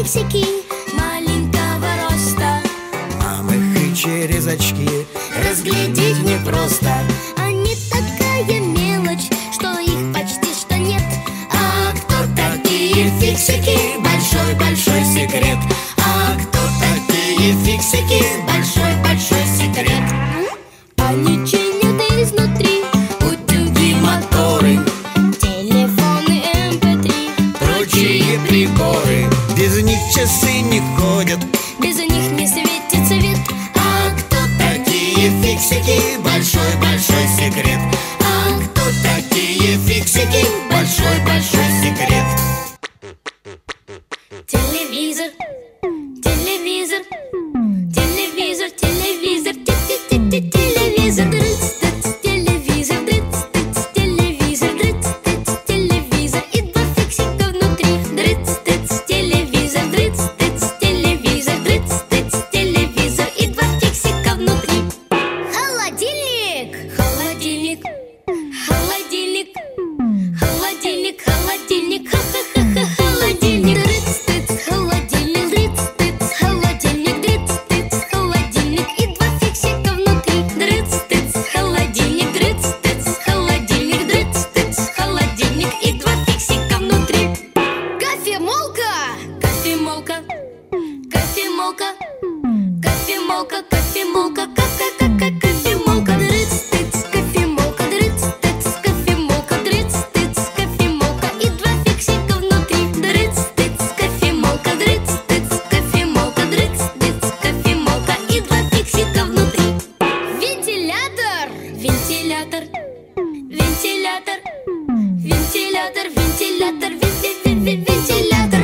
фиксики маленького роста. Мам, их и через очки разглядеть непросто. Они такая мелочь, что их почти что нет. А кто такие фиксики? Большой-большой секрет. А кто такие фиксики? Большой-большой секрет. Они чинят изнутри Утюги, моторы, телефоны MP3. прочие приборы. Без них часы не ходят. Без них не светит свет. А кто такие фиксики? Большой-большой секрет. А кто такие фиксики? Большой-большой секрет. Телевизор, телевизор, телевизор, телевизор, телевизор, телевизор, телевизор, телевизор и два фиксика внутри. Телевизор, телевизор, телевизор и два фиксика внутри. Холодильник, холодильник, холодильник, холодильник, холодильник, холодильник. Кофемолка, кофемолка, кофемолка, кофемолка, кофемолка, кофемолка, кофемолка и два фиксика внутри. Кофемолка, кофемолка, кофемолка и два фиксика внутри. Вентилятор, вентилятор, вентилятор, вентилятор, вентилятор, вентилятор,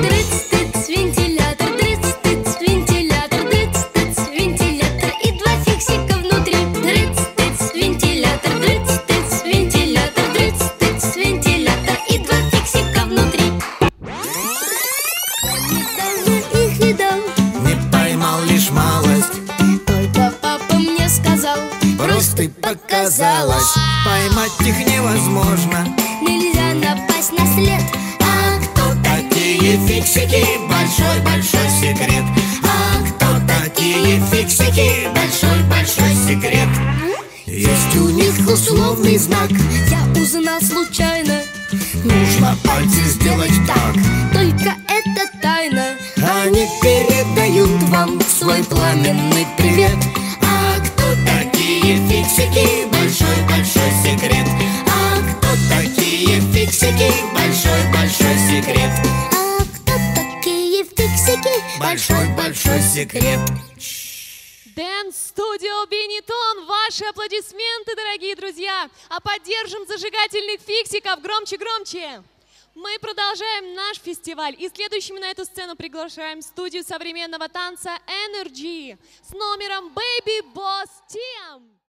Просто показалось, поймать их невозможно. Нельзя напасть на след. А кто такие фиксики? Большой-большой секрет. А кто такие фиксики? Большой-большой секрет. Есть у них условный знак, Я узнал случайно, нужно пальцы сделать так. только это тайна. Они передают вам свой пламенный привет. А кто такие фиксики? Большой-большой секрет. А кто такие фиксики? Большой-большой секрет. А кто такие фиксики? Большой-большой секрет. Дэнс-студио Бенетон. Ваши аплодисменты, дорогие друзья. А поддержим зажигательных фиксиков. Громче, громче. Мы продолжаем наш фестиваль. И следующими на эту сцену приглашаем студию современного танца Energy с номером Baby Boss Team.